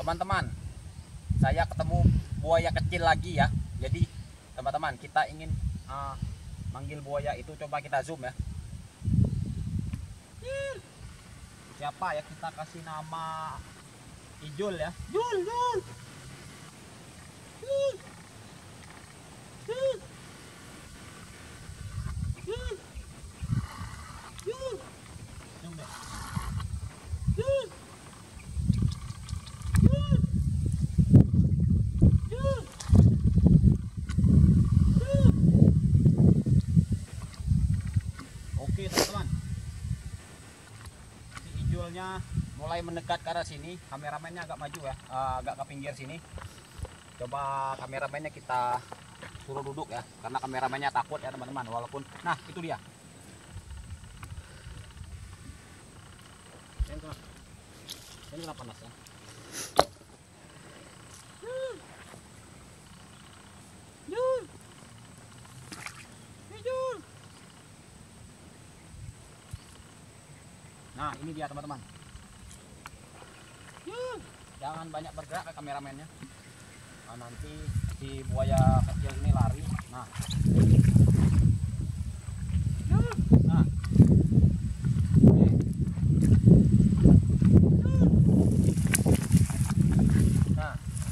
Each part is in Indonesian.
Teman-teman, saya ketemu buaya kecil lagi ya. Jadi teman-teman, kita ingin manggil buaya itu, coba kita zoom ya. Siapa ya, kita kasih nama Ijul ya. Jul, Jul. Jul. Jul. Jul. Jul. Zoom ya. Jul. Jul. Jul. Jul. Oke teman-teman, si Ijulnya mulai mendekat ke arah sini. Kameramennya agak maju ya, agak ke pinggir sini. Coba kameramennya kita suruh duduk ya, karena kameramennya takut ya teman-teman. Walaupun, nah itu dia. Ini kenapa panas ya? Jul. Jul. Nah ini dia teman-teman. Jangan banyak bergerak ke kameramennya. Nah, nanti si buaya kecil ini lari. Nah, nah, nah.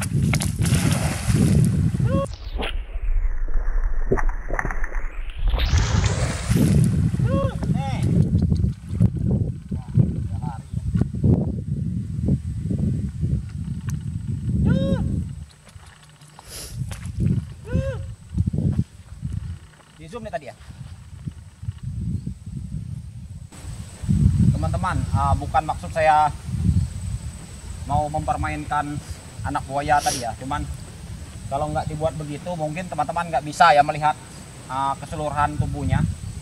Di zoom nih tadi ya teman-teman. Bukan maksud saya mau mempermainkan anak buaya tadi ya, cuman kalau nggak dibuat begitu mungkin teman-teman nggak bisa ya melihat keseluruhan tubuhnya.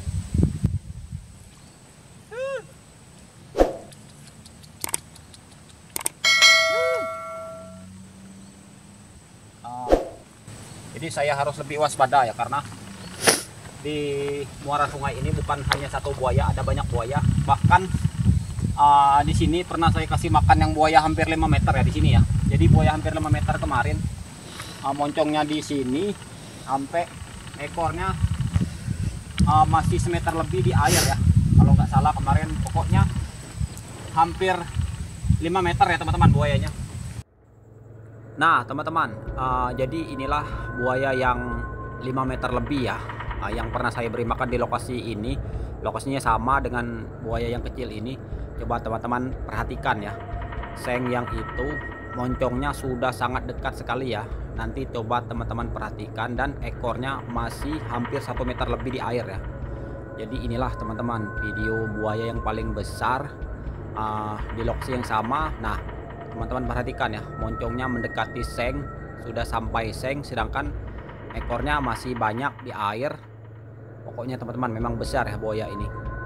Jadi saya harus lebih waspada ya, karena di muara sungai ini bukan hanya satu buaya, ada banyak buaya. Bahkan di sini pernah saya kasih makan yang buaya hampir 5 meter ya di sini ya. Jadi buaya hampir 5 meter kemarin, moncongnya di sini sampai ekornya masih semeter lebih di air ya. Kalau nggak salah kemarin, pokoknya hampir 5 meter ya teman-teman buayanya. Nah teman-teman, jadi inilah buaya yang 5 meter lebih ya, yang pernah saya beri makan di lokasi ini. Lokasinya sama dengan buaya yang kecil ini. Coba teman-teman perhatikan ya, seng yang itu moncongnya sudah sangat dekat sekali ya. Nanti coba teman-teman perhatikan, dan ekornya masih hampir 1 meter lebih di air ya. Jadi inilah teman-teman video buaya yang paling besar di lokasi yang sama. Nah teman-teman perhatikan ya, moncongnya mendekati seng, sudah sampai seng, sedangkan ekornya masih banyak di air. Pokoknya teman-teman memang besar ya buaya ini.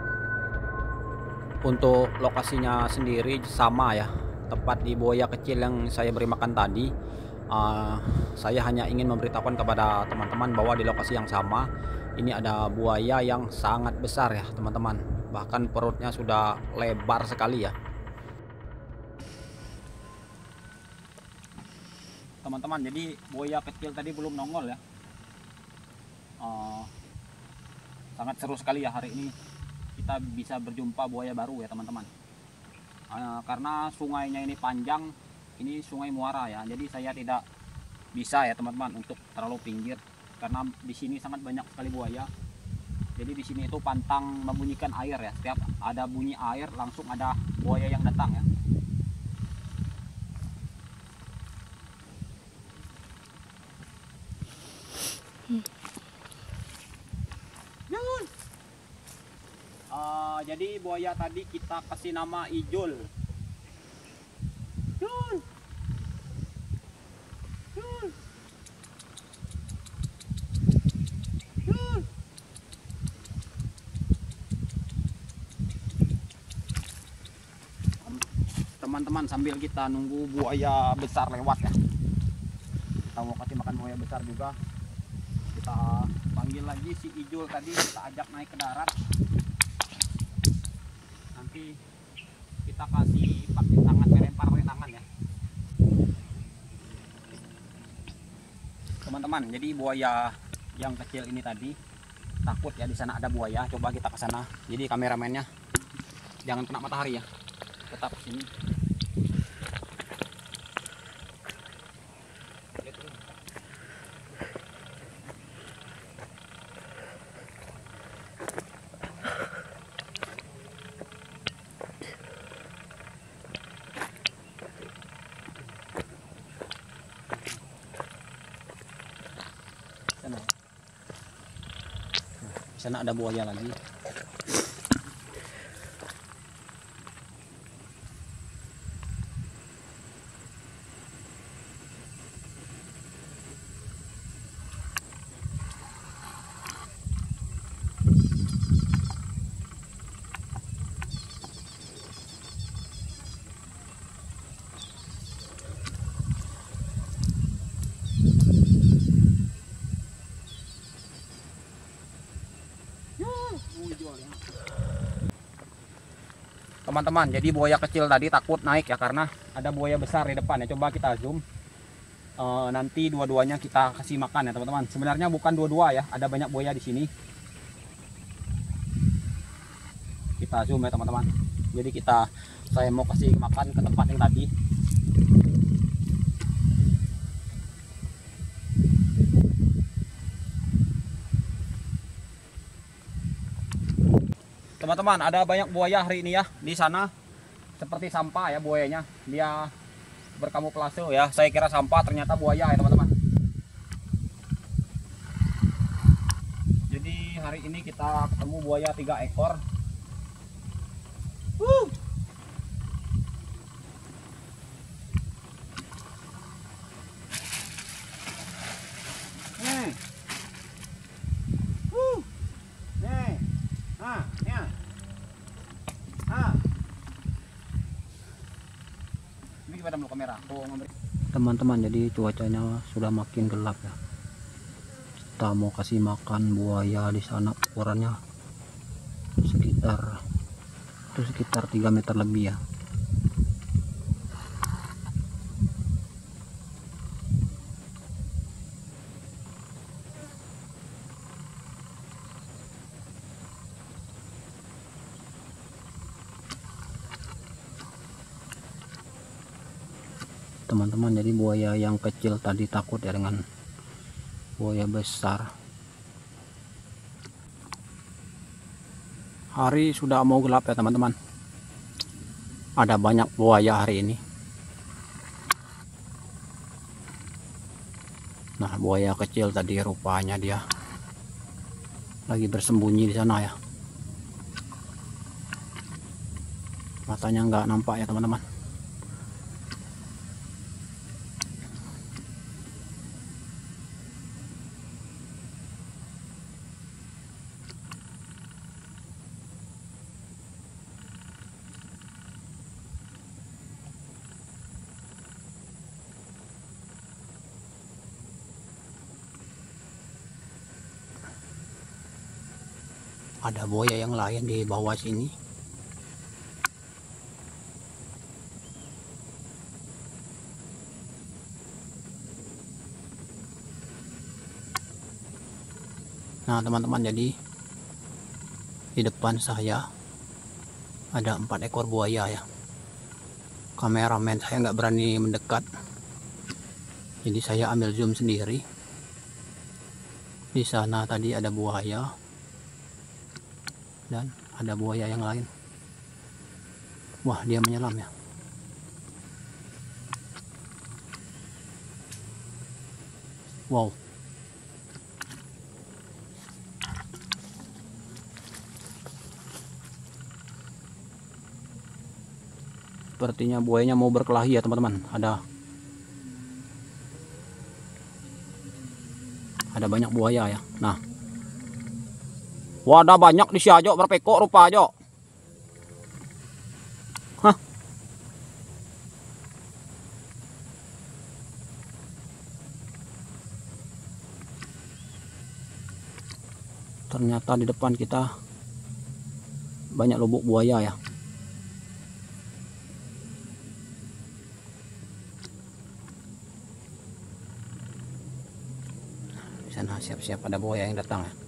Untuk lokasinya sendiri sama ya, tepat di buaya kecil yang saya beri makan tadi. Saya hanya ingin memberitahukan kepada teman-teman bahwa di lokasi yang sama ini ada buaya yang sangat besar ya teman-teman. Bahkan perutnya sudah lebar sekali ya teman-teman. Jadi buaya kecil tadi belum nongol ya. Sangat seru sekali ya hari ini kita bisa berjumpa buaya baru ya teman-teman. Karena sungainya ini panjang, ini sungai muara ya, jadi saya tidak bisa ya teman-teman untuk terlalu pinggir, karena di sini sangat banyak sekali buaya. Jadi di sini itu pantang membunyikan air ya, setiap ada bunyi air langsung ada buaya yang datang ya. Jadi buaya tadi kita kasih nama Ijul. Jul. Jul. Jul. Teman-teman, sambil kita nunggu buaya besar lewat ya, kita mau kasih makan buaya besar juga, kita panggil lagi si Ijul tadi, kita ajak naik ke darat. Nanti kita kasih pakai tangan, melempar pakai tangan ya. teman-teman, jadi buaya yang kecil ini tadi takut ya, di sana ada buaya. Coba kita ke sana. Jadi kameramennya jangan kena matahari ya, tetap sini. Di sana ada buaya lagi. Teman-teman, jadi buaya kecil tadi takut naik ya, karena ada buaya besar di depan ya. Coba kita zoom. Nanti dua-duanya kita kasih makan ya teman-teman. Sebenarnya bukan dua-dua ya, ada banyak buaya di sini. Kita zoom ya teman-teman. Jadi saya mau kasih makan ke tempat yang tadi. Teman-teman, ada banyak buaya hari ini ya. Di sana seperti sampah ya buayanya. Dia berkamuflase ya. Saya kira sampah, ternyata buaya ya teman-teman. Jadi hari ini kita ketemu buaya 3 ekor. Teman-teman, jadi cuacanya sudah makin gelap ya. Kita mau kasih makan buaya di sana, ukurannya sekitar 3 meter lebih ya. Teman-teman, jadi buaya yang kecil tadi takut ya dengan buaya besar. Hari sudah mau gelap ya teman-teman. Ada banyak buaya hari ini. Nah, buaya kecil tadi rupanya dia lagi bersembunyi di sana ya. Matanya nggak nampak ya teman-teman. Ada buaya yang lain di bawah sini. Nah teman-teman, jadi di depan saya ada 4 ekor buaya ya. Kameramen saya nggak berani mendekat, jadi saya ambil zoom sendiri. Di sana tadi ada buaya dan ada buaya yang lain. Wah, dia menyelam ya. Wow. Sepertinya buayanya mau berkelahi ya teman-teman. Ada banyak buaya ya. Nah, wah, ada banyak di sini aja, berapa ekor rupa aja. Hah. Ternyata di depan kita banyak lubuk buaya ya. Sana siap-siap ada buaya yang datang ya.